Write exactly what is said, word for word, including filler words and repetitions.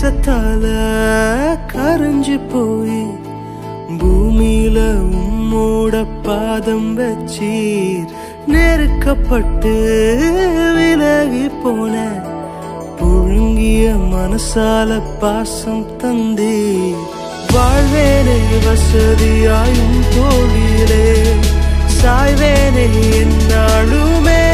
நேசத்தால கரைஞ்சு போய் பூமியில உம்மோட பாதம் வச்சீர். நெருக்கப்பட்டு விலகி போன புழுங்கிய மனசால பாசம் தந்தீர். வாழ்வேனே வசதியாயும் தோழிலே சாய்வேனே என்னாலுமே